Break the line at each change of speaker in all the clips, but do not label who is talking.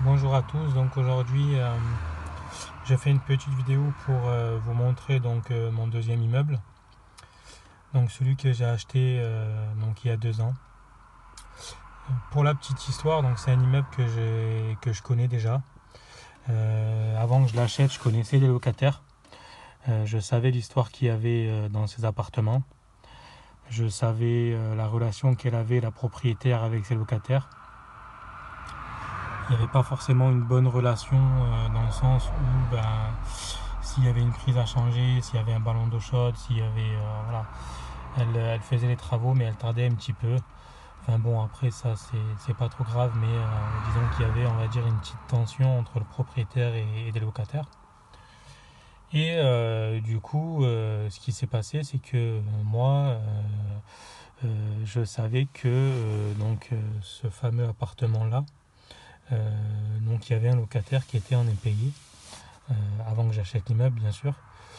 Bonjour à tous, donc aujourd'hui je fais une petite vidéo pour vous montrer mon deuxième immeuble, donc celui que j'ai acheté il y a 2 ans. Pour la petite histoire, donc c'est un immeuble que je connais déjà. Avant que je l'achète, je connaissais les locataires. Je savais l'histoire qu'il y avait dans ces appartements. Je savais la relation qu'elle avait, la propriétaire, avec ses locataires. Il n'y avait pas forcément une bonne relation dans le sens où s'il y avait une prise à changer, s'il y avait un ballon d'eau chaude, s'il y avait voilà, elle faisait les travaux mais elle tardait un petit peu. Enfin bon, après ça c'est pas trop grave, mais disons qu'il y avait, on va dire, une petite tension entre le propriétaire et des locataires. Et du coup, ce qui s'est passé, c'est que moi, je savais que ce fameux appartement-là, donc il y avait un locataire qui était en impayé, avant que j'achète l'immeuble bien sûr.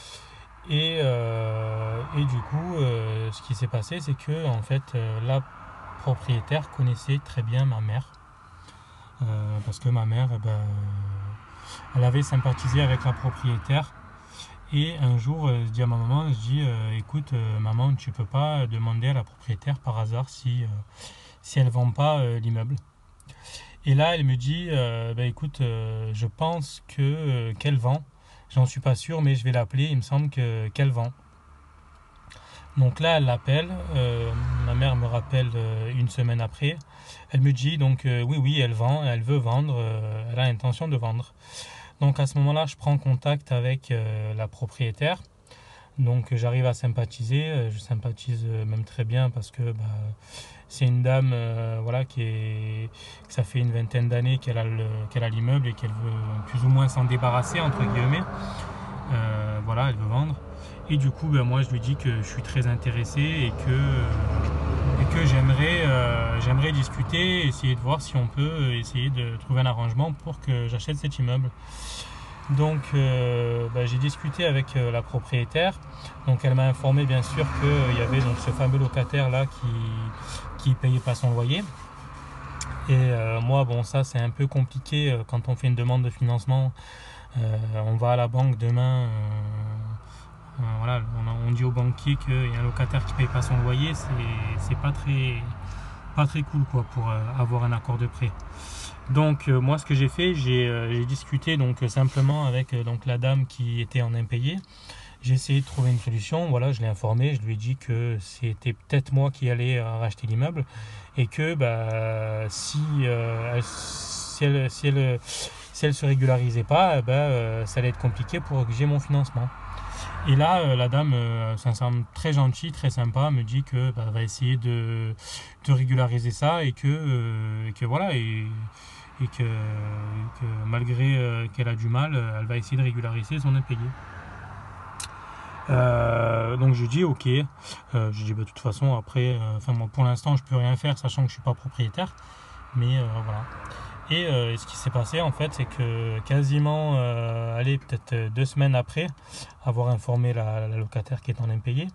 Et du coup, ce qui s'est passé, c'est que en fait, la propriétaire connaissait très bien ma mère, parce que ma mère, elle avait sympathisé avec la propriétaire. Et un jour, je dis à ma maman, je dis, écoute, maman, tu peux pas demander à la propriétaire par hasard si elle vend pas l'immeuble. Et là, elle me dit, écoute, je pense qu'elle vend. J'en suis pas sûr, mais je vais l'appeler. Il me semble qu'elle vend. Donc là, elle l'appelle. Ma mère me rappelle une semaine après. Elle me dit donc oui, oui, elle vend. Elle veut vendre. Elle a l'intention de vendre. Donc à ce moment-là, je prends contact avec la propriétaire. Donc j'arrive à sympathiser. Je sympathise même très bien parce que c'est une dame voilà, que ça fait une vingtaine d'années qu'elle a l'immeuble et qu'elle veut plus ou moins s'en débarrasser, entre guillemets. Voilà, elle veut vendre. Et du coup, moi, je lui dis que je suis très intéressé et que j'aimerais discuter, essayer de voir si on peut essayer de trouver un arrangement pour que j'achète cet immeuble. Donc, j'ai discuté avec la propriétaire. Donc, elle m'a informé bien sûr qu'il y avait donc ce fameux locataire là qui payait pas son loyer. Et moi, bon, ça c'est un peu compliqué quand on fait une demande de financement. On va à la banque demain. Voilà, on dit au banquier qu'il y a un locataire qui paye pas son loyer, c'est pas très cool quoi pour avoir un accord de prêt. Donc moi ce que j'ai fait, j'ai discuté donc simplement avec la dame qui était en impayé. J'ai essayé de trouver une solution. Voilà, je l'ai informé, je lui ai dit que c'était peut-être moi qui allais racheter l'immeuble et que si elle se régularisait pas, ça allait être compliqué pour que j'ai mon financement. Et là, la dame, ça semble très gentille, très sympa, me dit que va essayer de régulariser ça et que voilà, et que malgré qu'elle a du mal, elle va essayer de régulariser son impayé. Donc je dis ok. Je dis de toute façon après, moi pour l'instant je peux rien faire sachant que je suis pas propriétaire, mais voilà. Et ce qui s'est passé en fait, c'est que quasiment, allez, peut-être 2 semaines après avoir informé la locataire qui est en impayé,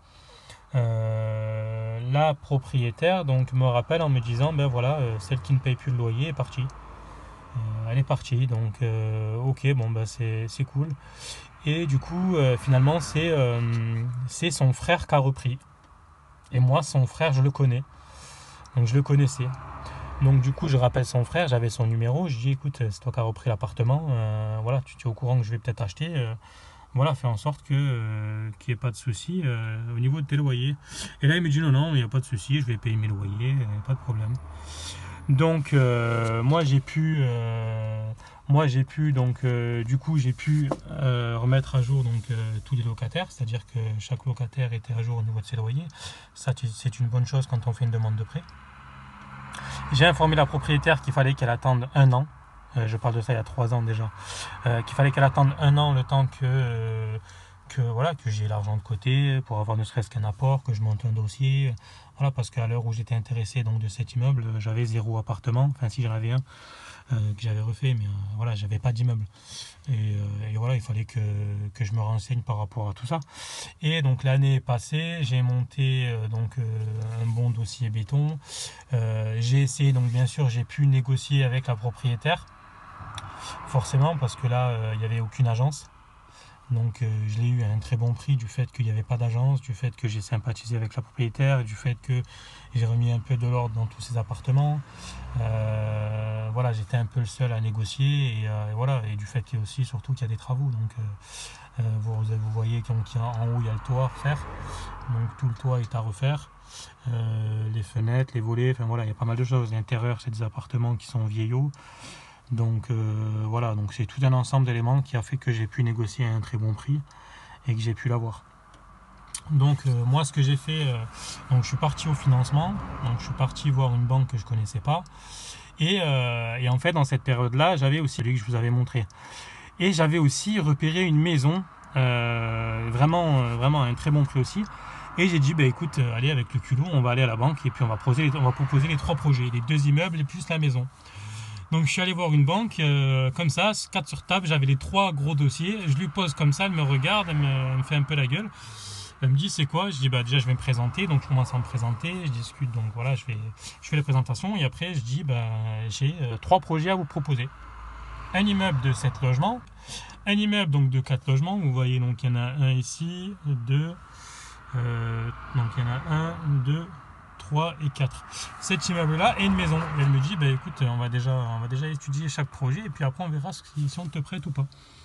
la propriétaire donc me rappelle en me disant ben voilà, celle qui ne paye plus le loyer est partie. Elle est partie, donc ok, bon c'est cool. Et du coup, finalement, c'est son frère qui a repris. Et moi, son frère, je le connais. Donc je le connaissais. Donc du coup, je rappelle son frère, j'avais son numéro, je dis écoute, c'est toi qui as repris l'appartement, voilà, tu es au courant que je vais peut-être acheter, voilà, fais en sorte qu'il n'y ait pas de souci au niveau de tes loyers. Et là, il me dit non, non, il n'y a pas de souci, je vais payer mes loyers, pas de problème. Donc du coup j'ai pu remettre à jour tous les locataires, c'est-à-dire que chaque locataire était à jour au niveau de ses loyers. Ça c'est une bonne chose quand on fait une demande de prêt. J'ai informé la propriétaire qu'il fallait qu'elle attende 1 an. Je parle de ça il y a 3 ans déjà. Qu'il fallait qu'elle attende 1 an le temps que j'ai l'argent de côté pour avoir ne serait-ce qu'un apport, que je monte un dossier. Voilà, parce qu'à l'heure où j'étais intéressé donc de cet immeuble, j'avais 0 appartement. Enfin, si j'en avais un que j'avais refait, mais voilà, j'avais pas d'immeuble. Et voilà, il fallait que je me renseigne par rapport à tout ça. Et donc l'année passée, j'ai monté un bon dossier béton. J'ai essayé, donc bien sûr, j'ai pu négocier avec la propriétaire forcément, parce que là, il n'y avait aucune agence. Donc je l'ai eu à un très bon prix du fait qu'il n'y avait pas d'agence, du fait que j'ai sympathisé avec la propriétaire, du fait que j'ai remis un peu de l'ordre dans tous ces appartements. Voilà, j'étais un peu le seul à négocier et voilà, et du fait qu'il y a aussi surtout qu'il y a des travaux. Donc vous voyez qu'en haut il y a le toit à refaire, donc tout le toit est à refaire. Les fenêtres, les volets, enfin voilà, il y a pas mal de choses. L'intérieur, c'est des appartements qui sont vieillots. Donc voilà, donc c'est tout un ensemble d'éléments qui a fait que j'ai pu négocier à un très bon prix et que j'ai pu l'avoir. Donc moi ce que j'ai fait, donc je suis parti au financement, donc je suis parti voir une banque que je connaissais pas et en fait dans cette période là j'avais aussi celui que je vous avais montré et j'avais aussi repéré une maison vraiment à un très bon prix aussi. Et j'ai dit, bah écoute, allez avec le culot, on va aller à la banque et puis on va proposer les 3 projets, les 2 immeubles et plus la maison. Donc je suis allé voir une banque, comme ça, 4 sur table, j'avais les 3 gros dossiers, je lui pose comme ça, elle me regarde, elle me fait un peu la gueule. Elle me dit c'est quoi? Je dis bah déjà je vais me présenter, donc je commence à me présenter, je discute, donc voilà, je fais la présentation et après je dis bah j'ai 3 projets à vous proposer. Un immeuble de 7 logements, un immeuble donc de 4 logements, vous voyez donc il y en a un ici, 2, donc il y en a 1, 2, 3 et 4. Cet immeuble-là et une maison. Et elle me dit, bah écoute, on va déjà étudier chaque projet et puis après on verra si on te prête ou pas.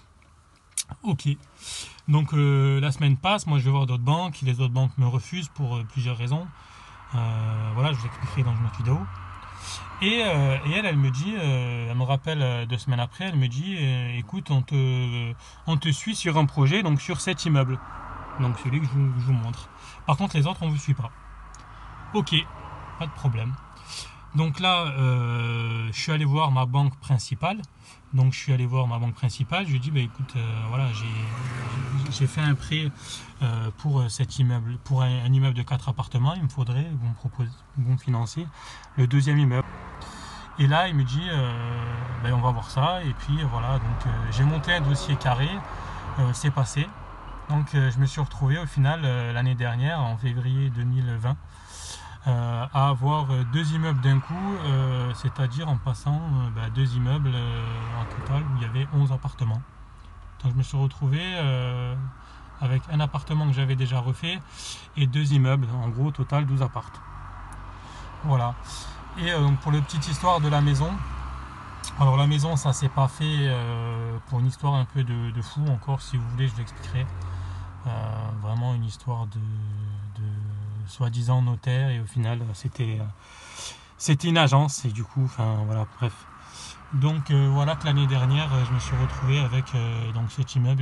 Ok. Donc la semaine passe, moi je vais voir d'autres banques, les autres banques me refusent pour plusieurs raisons. Voilà, je vous expliquerai dans une autre vidéo. Et elle me dit, elle me rappelle 2 semaines après, elle me dit, écoute, on te suit sur un projet, donc sur cet immeuble. Donc celui que je vous montre. Par contre les autres on ne vous suit pas. Ok, pas de problème. Donc là, je suis allé voir ma banque principale. Donc je lui ai dit, bah écoute, voilà, j'ai fait un prêt pour cet immeuble, pour un immeuble de 4 appartements. Il me faudrait, vous me financez le 2e immeuble. Et là, il me dit, ben, on va voir ça. Et puis voilà, donc j'ai monté un dossier carré, c'est passé. Donc je me suis retrouvé au final l'année dernière, en février 2020, à avoir 2 immeubles d'un coup, c'est-à-dire en passant 2 immeubles en total où il y avait 11 appartements. Donc je me suis retrouvé avec un appartement que j'avais déjà refait et 2 immeubles, en gros au total 12 appartements. Voilà. Et pour la petite histoire de la maison, alors la maison ça s'est pas fait pour une histoire un peu de fou encore, si vous voulez je l'expliquerai. Vraiment une histoire de soi-disant notaire et au final c'était une agence et du coup enfin voilà bref. Donc voilà que l'année dernière je me suis retrouvé avec donc cet immeuble.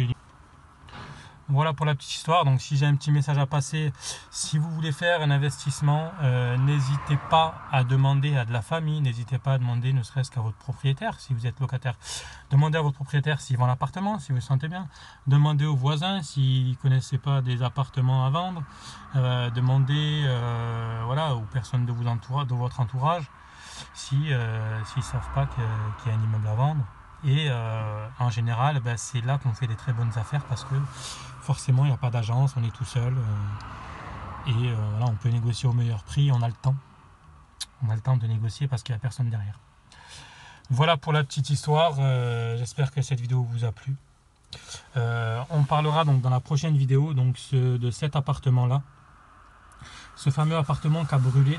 Voilà pour la petite histoire. Donc si j'ai un petit message à passer, si vous voulez faire un investissement, n'hésitez pas à demander à de la famille, n'hésitez pas à demander ne serait-ce qu'à votre propriétaire, si vous êtes locataire. Demandez à votre propriétaire s'il vend l'appartement, si vous le sentez bien. Demandez aux voisins s'ils ne connaissaient pas des appartements à vendre. Demandez voilà, aux personnes de votre entourage s'ils ne savent pas qu'il y a un immeuble à vendre. Et en général, c'est là qu'on fait des très bonnes affaires parce que forcément, il n'y a pas d'agence, on est tout seul. Et voilà, on peut négocier au meilleur prix, on a le temps. On a le temps de négocier parce qu'il n'y a personne derrière. Voilà pour la petite histoire. J'espère que cette vidéo vous a plu. On parlera donc dans la prochaine vidéo donc, de cet appartement-là. Ce fameux appartement qui a brûlé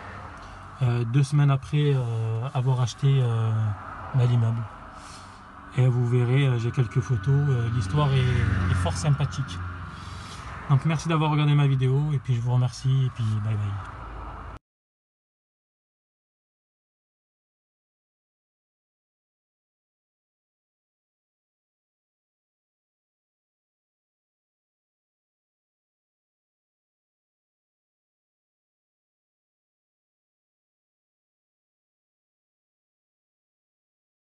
2 semaines après avoir acheté l'immeuble. Et vous verrez, j'ai quelques photos, l'histoire est fort sympathique. Donc merci d'avoir regardé ma vidéo et puis je vous remercie et puis bye bye.